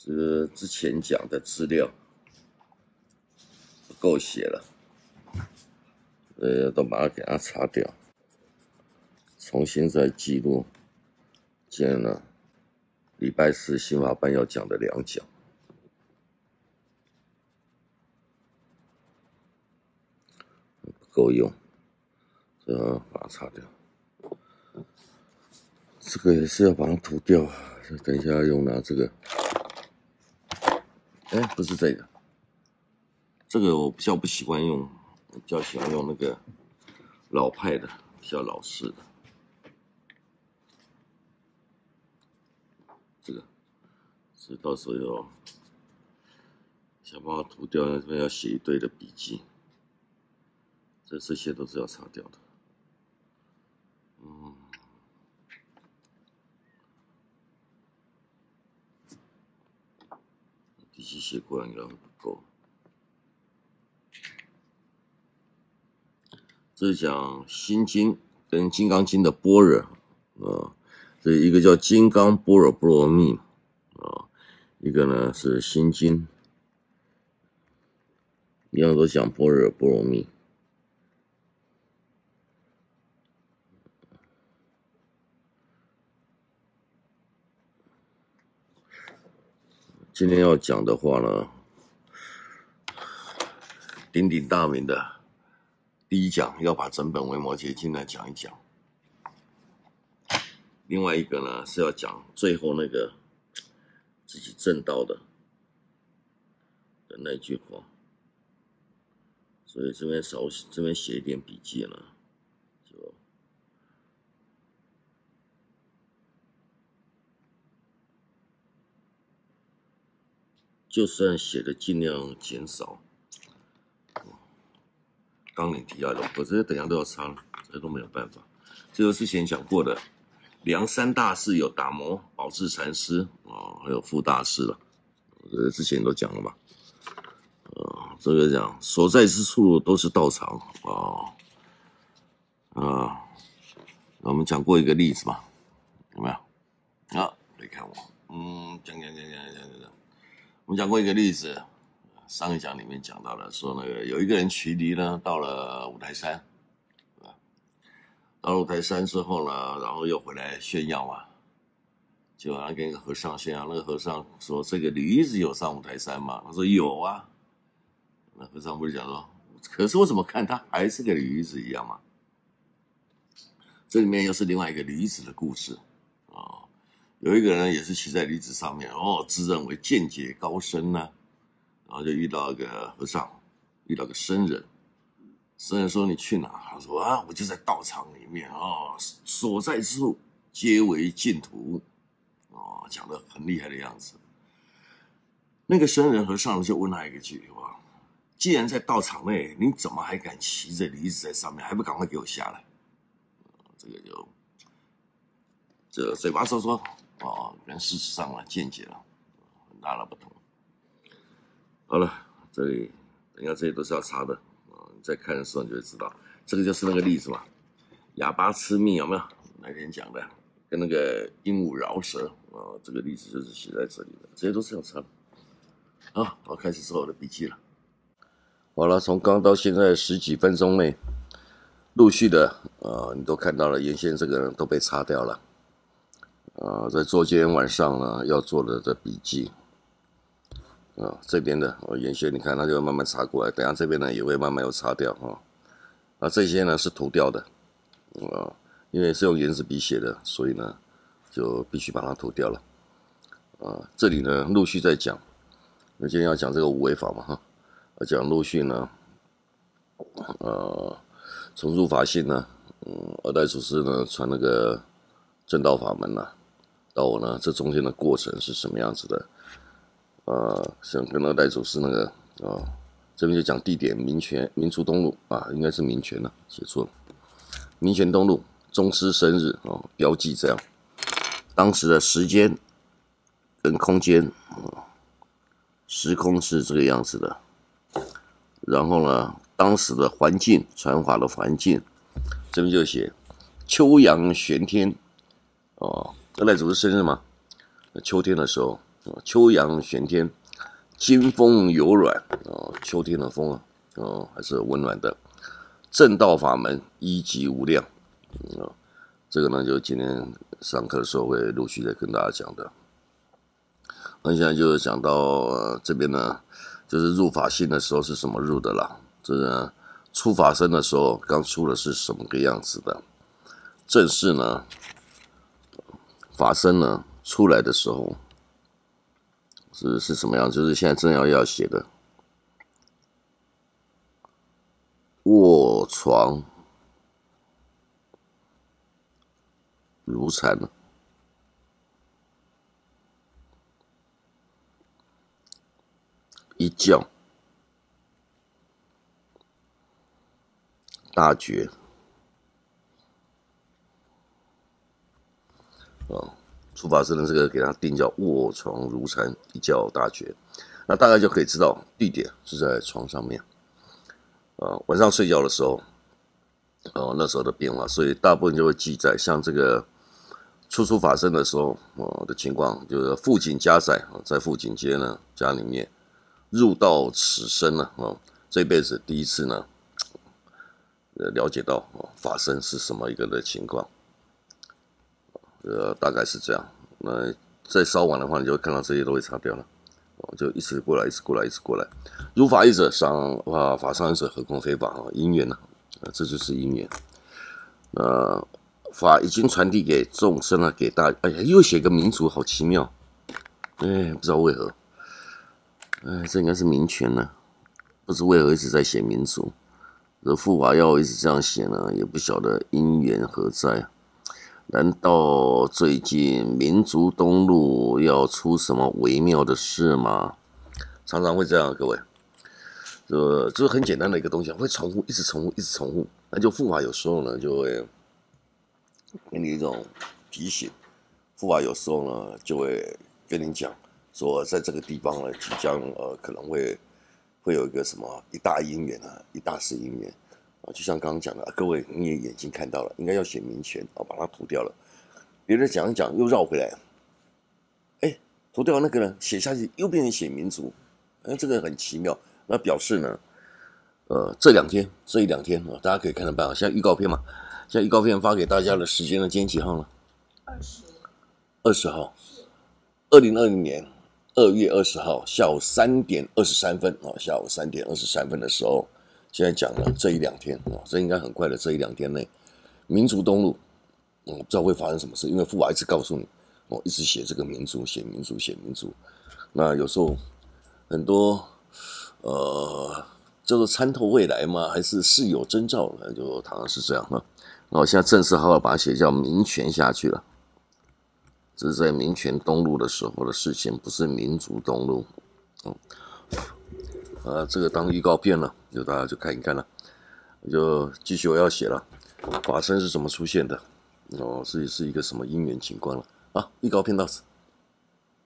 这个之前讲的资料不够写了，都把它给它擦掉，重新再记录。今天呢，礼拜四刑法班要讲的2讲，不够用，把它擦掉。这个也是要把它涂掉，等一下用拿这个。不是这个，这个我比较不习惯用，我比较喜欢用那个老派的，比较老式的。这个，所以到时候要想办法涂掉，这边要写一堆的笔记，这些都是要擦掉的。笔记写过来应该会不够。这是讲心经跟金刚经的般若这一个叫金刚般若波罗蜜一个呢是心经，一样都讲般若波罗蜜。今天要讲的话呢，鼎鼎大名的第1讲要把整本维摩诘经来讲一讲，另外一个呢是要讲最后那个自己证道的那句话，所以这边写一点笔记呢，就算写的尽量减少。纲领提要的，我这些等一下都要擦了，这些都没有办法。这个之前讲过的，梁山大士有达摩、宝智禅师还有傅大师了，这之前都讲了嘛。这个讲所在之处都是道场我们讲过一个例子嘛，有没有？可以看我，讲。我们讲过一个例子，上一讲里面讲到了，说那个有一个人驱离呢，到了五台山，到了五台山之后呢，然后又回来炫耀嘛，就好像跟一个和尚炫耀，那个和尚说：“这个驴子有上五台山吗？”他说：“有啊。”那和尚不是讲说：“可是我怎么看他还是个驴子一样嘛？”这里面又是另外一个驴子的故事有一个人也是骑在驴子上面自认为见解高深呢，然后就遇到一个和尚，遇到个僧人。僧人说：“你去哪？”他说：“我就在道场里面所在之处皆为净土。”讲得很厉害的样子。那个僧人和尚就问他一句话：“既然在道场内，你怎么还敢骑着驴子在上面？还不赶快给我下来？”这个就这嘴巴说跟事实上见解很大的不同。好了，这里等一下这些都是要擦的你在看的时候你就会知道，这个就是那个例子嘛，哑巴吃蜜有没有？那天讲的，跟那个鹦鹉饶舌这个例子就是写在这里的，这些都是要擦的。好，我开始做我的笔记了。好了，从刚到现在10几分钟内，陆续的你都看到了，原先这个人都被擦掉了。在做今天晚上呢要做的笔记这边的原先你看它就会慢慢擦过来，等一下这边呢也会慢慢又擦掉这些呢是涂掉的因为是用原子笔写的，所以呢就必须把它涂掉了这里呢陆续在讲，那今天要讲这个无为法嘛讲陆续呢从入法性呢二代祖师呢传那个正道法门到我呢这中间的过程是什么样子的像跟二代祖师那个这边就讲地点民族东路应该是民权了，写错了，民权东路宗师生日标记这样，当时的时间跟空间时空是这个样子的，然后呢当时的环境传法的环境这边就写秋阳玄天二代祖师生日嘛，秋天的时候秋阳玄天，金风有软秋天的风还是温暖的。正道法门，一级无量。这个呢，就今天上课的时候会陆续的跟大家讲的。那现在就讲到这边呢，就是入法性的时候是什么入的啦？这个出法身的时候，刚出的是什么个样子的？正式呢，法身呢出来的时候是什么样？就是现在正要写的。卧床如禅，一觉大觉出法身的这个给它定叫卧床如禅，一觉大觉。那大概就可以知道地点是在床上面。晚上睡觉的时候，那时候的变化，所以大部分就会记载像这个出法身的时候的情况，就是富锦家宅在富锦街呢家里面入到此身呢这辈子第一次呢了解到法身是什么一个的情况，大概是这样。那再稍晚的话，你就会看到这些都会擦掉了。就一直过来，一直过来，一直过来。如法一者伤法伤一者何况非法因缘这就是因缘。法已经传递给众生了，给大哎呀，又写个民族，好奇妙。不知道为何。这应该是民权呢，不知为何一直在写民族。这护法要一直这样写呢，也不晓得因缘何在。难道最近民族东路要出什么微妙的事吗？常常会这样，各位，就是很简单的一个东西，会重复，一直重复，一直重复。那就护法有时候呢，就会给你一种提醒；护法有时候呢，就会跟你讲说，在这个地方呢，即将可能会有一个什么一大因缘一大事因缘。就像刚刚讲的，各位你也眼睛看到了，应该要写民权把它涂掉了。别人讲一讲又绕回来，涂掉那个呢，写下去又变成写民族，这个很奇妙。那表示呢，这一两天大家可以看得到，现在预告片嘛，现在预告片发给大家的时间呢，今天几号了？20号，2020年2月20号下午3点23分下午3点23分的时候。现在讲了这一两天这应该很快的，这一两天内，民族东路不知道会发生什么事，因为父法一直告诉你一直写这个民族，写民族，写民族。那有时候很多叫做参透未来嘛，还是事有征兆呢？就好像是这样那我现在正式好好把它写叫民权下去了。这是在民权东路的时候的事情，不是民族东路。这个当预告片了，就大家就看一看了。就继续我要写了，法身是怎么出现的？是一个什么因缘情况了？预告片到此。